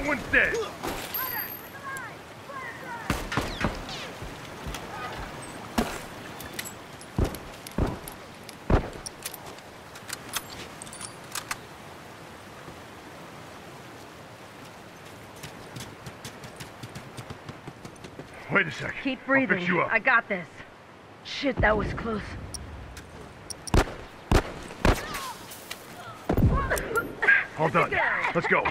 one's dead. Wait a second. Keep breathing. I'll fix you up. I got this. Shit, that was close. All done. Let's go.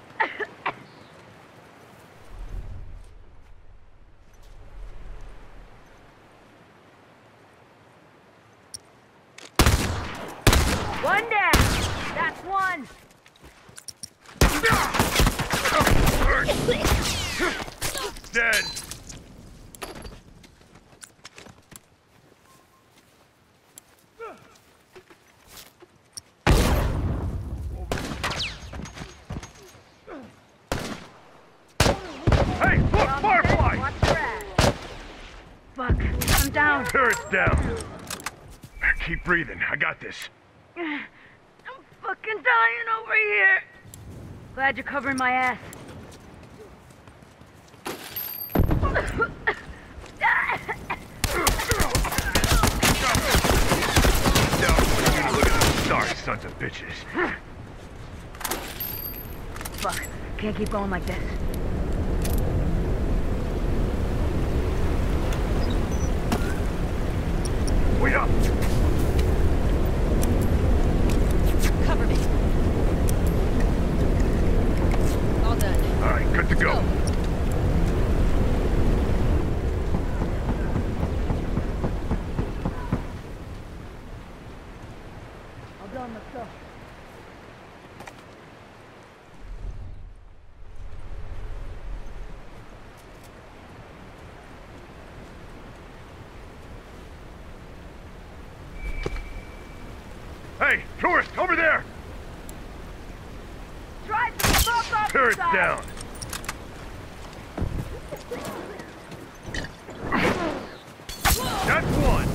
One down. That's one. Dead. Hey, look, Firefly! Watch your ass. Fuck, I'm down. Turret's down. Keep breathing. I got this. I'm fucking dying over here. Glad you're covering my ass. Look at those sorry sons of bitches. Fuck, can't keep going like this. Wait up! Cover me. All done. All right, good to go. All done, let's go. Hey, tourist, over there! Try to smoke off Turret's the side. down. That's one.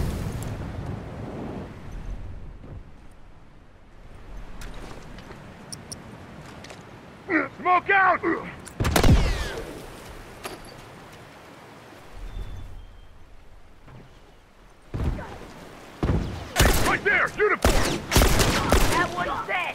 Smoke out! Right there, uniform! That one's dead.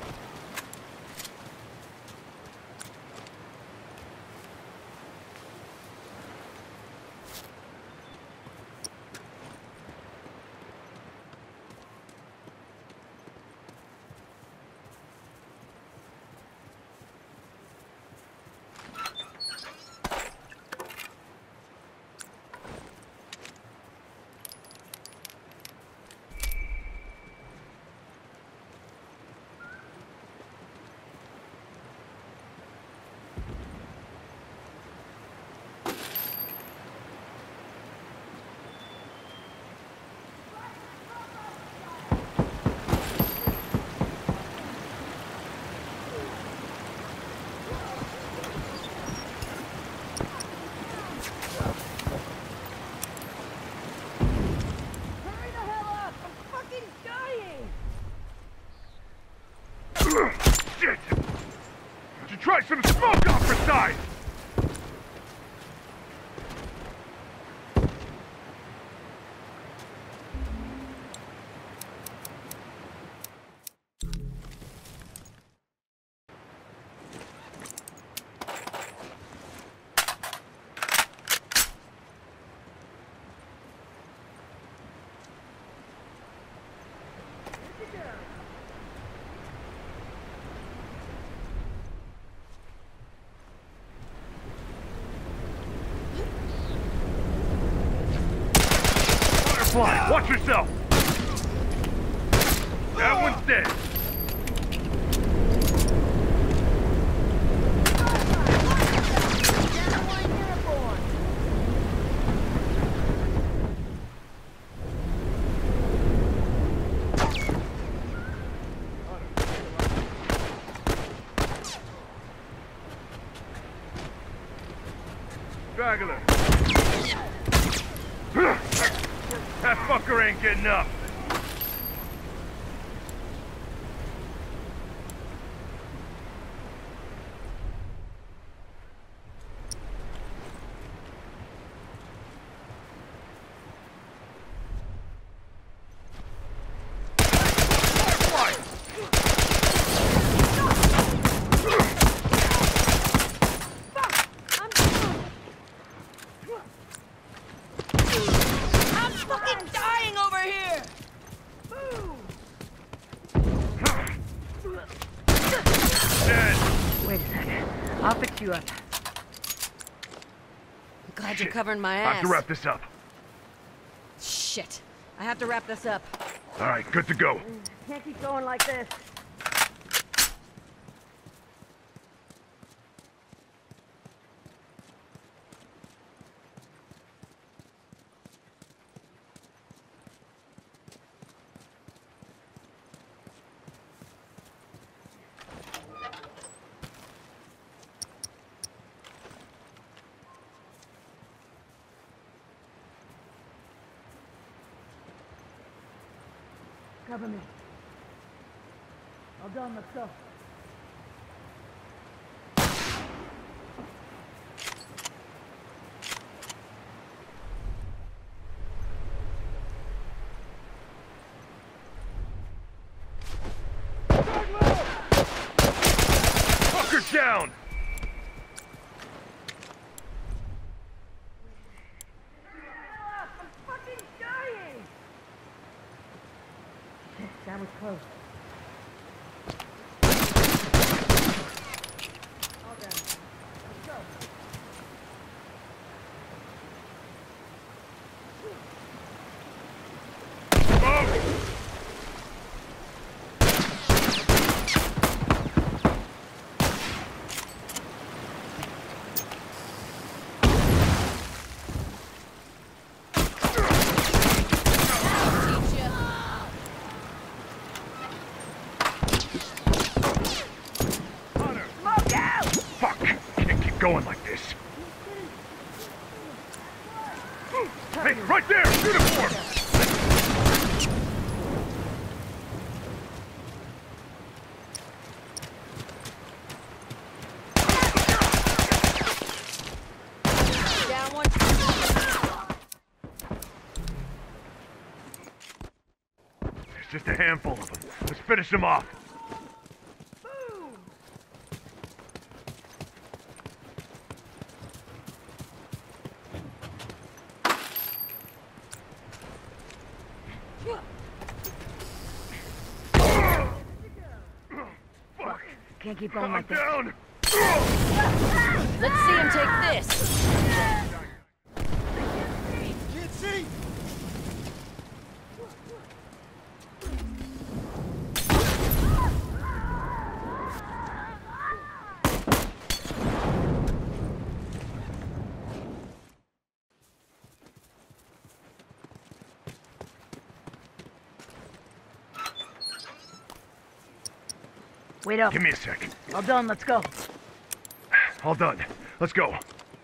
Shit! Why don't you try some smoke off her side? Firefly, watch yourself! That one's dead. Straggler. That fucker ain't getting up. I'll fix you up. I'm glad you're covering my I ass. have to wrap this up. Shit. I have to wrap this up. All right, good to go. Can't keep going like this. Cover me. All done, let's go. Fucker down! I'm fucking dying! That was close. All done. Let's go. Going like this. Hey, right there! Uniform! Down one. There's just a handful of them. Let's finish them off. Can't keep going like I'm this. down! Let's see him take this. Can't see! Wait up. Give me a sec. All done, let's go. All done. Let's go.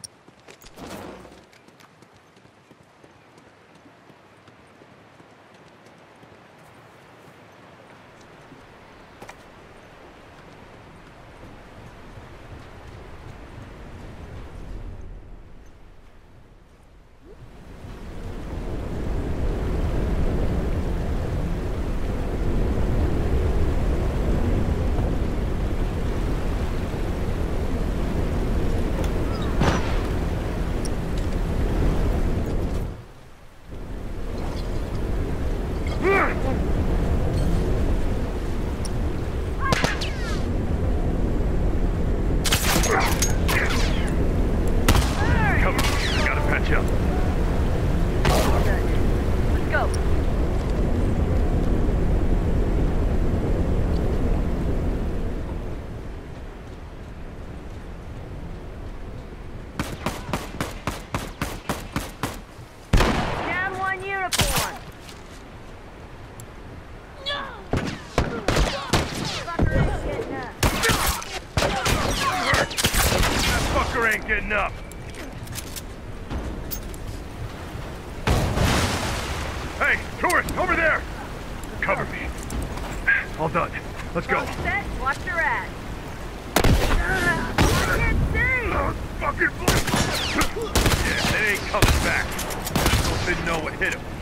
Ain't getting up. Hey, tourist, over there! Cover me. All done. Let's go. Set, watch your ass. I can't see! Fucking blue! Yeah, they ain't coming back. Don't they know what hit him?